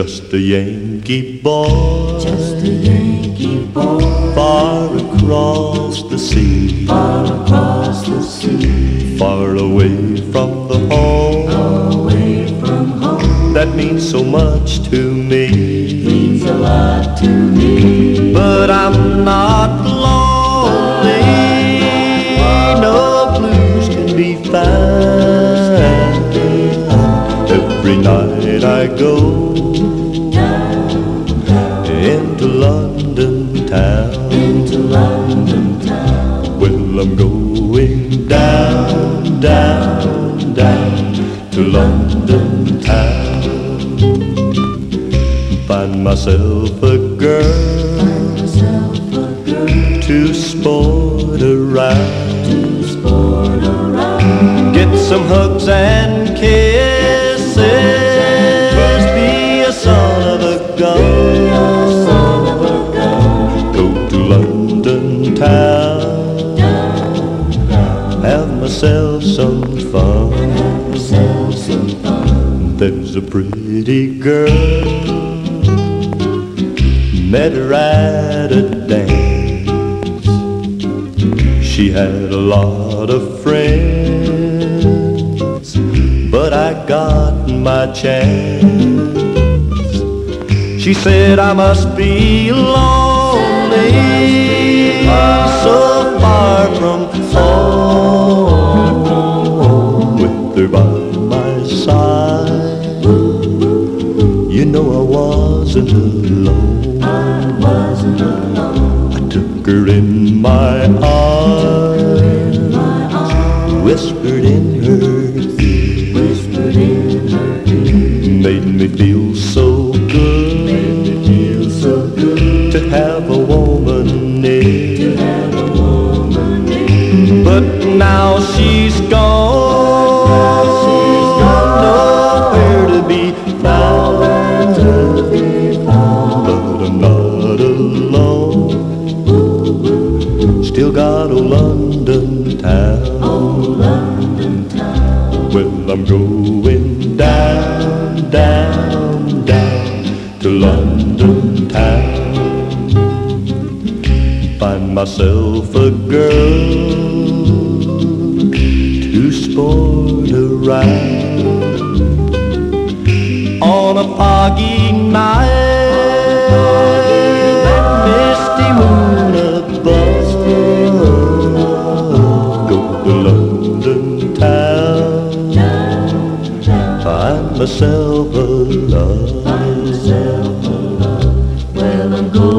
Just a Yankee boy, just a Yankee boy, far across the sea, far across the sea, far away from the home, away from home. that means so much to me, Means a lot to me. but I'm not lonely, no blues can be found. Every night I go into London town, Into London town. well, I'm going down, down, down to London town. Find myself a girl, Find myself a girl to sport around, to sport around. get some hugs and kisses, be a son of a gun, Son of a gun. go to London town, have myself some fun. Have yourself some fun. There's a pretty girl, met her at a dance. She had a lot of friends, but I got my chance. She said I must be lonely, so far from home, with her by my side. You know I wasn't alone. I wasn't alone. I took her in my arms, whispered in her ear, Whispered in her ear. made me feel so good, Made me feel so good to have a woman near. to have a woman near. But now she's gone, nowhere to be found. But I'm not alone, still got old London town. Oh, London town. Well, I'm going down, down, down to London town. Find myself a girl to sport around on a foggy night, misty moon above. Go to London town, find myself a love. Find myself a love. Well, I'm going